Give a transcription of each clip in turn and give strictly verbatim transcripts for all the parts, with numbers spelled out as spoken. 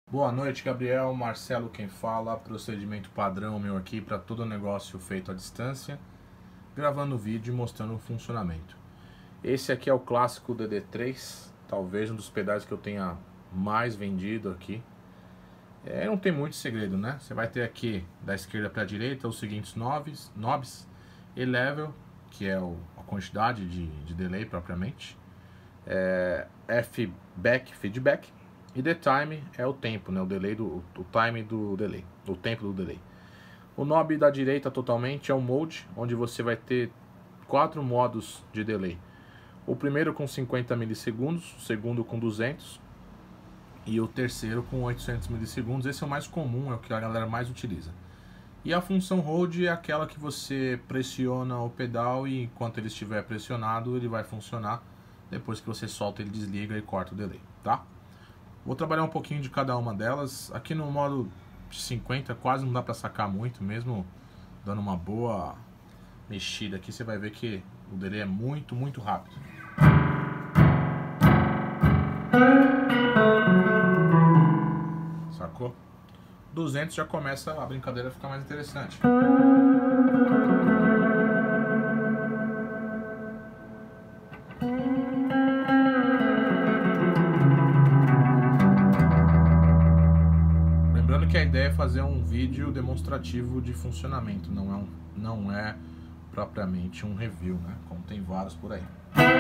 Boa noite, Gabriel. Marcelo quem fala. Procedimento padrão meu aqui para todo negócio feito à distância, gravando vídeo e mostrando o funcionamento. Esse aqui é o clássico D D três, talvez um dos pedais que eu tenha mais vendido aqui. É, não tem muito segredo, né? Você vai ter aqui da esquerda para a direita os seguintes knobs, knobs e level, que é o, a quantidade de, de delay propriamente, é, F back, feedback, e the time é o tempo, né? O delay do o time do delay, o tempo do delay. O knob da direita totalmente é o mode, onde você vai ter quatro modos de delay. O primeiro com cinquenta milissegundos, o segundo com duzentos e o terceiro com oitocentos milissegundos. Esse é o mais comum, é o que a galera mais utiliza. E a função hold é aquela que você pressiona o pedal e enquanto ele estiver pressionado ele vai funcionar. Depois que você solta ele desliga e corta o delay, tá? Vou trabalhar um pouquinho de cada uma delas. Aqui no modo cinquenta quase não dá pra sacar muito, mesmo dando uma boa mexida aqui, você vai ver que o delay é muito, muito rápido. Sacou? duzentos já começa a brincadeira a ficar mais interessante. Lembrando que a ideia é fazer um vídeo demonstrativo de funcionamento, não é, um, não é propriamente um review, né? Como tem vários por aí.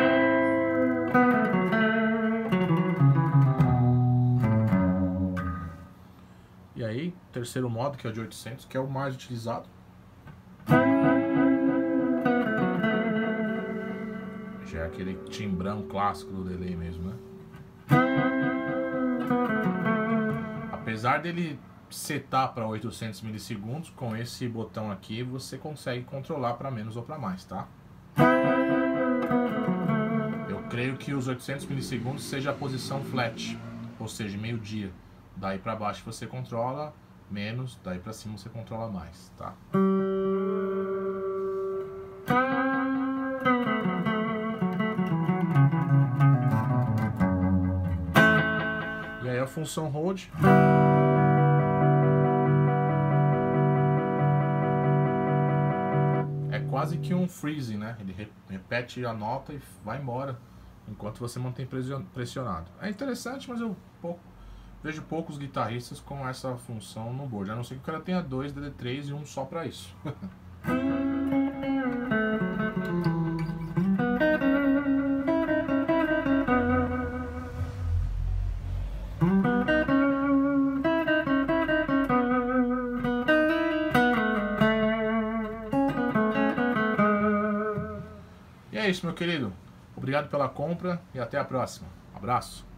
E aí, terceiro modo, que é o de oitocentos, que é o mais utilizado. Já é aquele timbrão clássico do delay mesmo, né? Apesar dele setar para oitocentos milissegundos, com esse botão aqui você consegue controlar para menos ou para mais, tá? Eu creio que os oitocentos milissegundos seja a posição flat, ou seja, meio-dia. Daí para baixo você controla menos, daí para cima você controla mais, tá? E aí a função hold é quase que um freezing, né? Ele repete a nota e vai embora enquanto você mantém pressionado. É interessante, mas eu pouco, vejo poucos guitarristas com essa função no board, a não ser que o cara tenha dois D D três e um só pra isso. E é isso, meu querido. Obrigado pela compra e até a próxima. Abraço.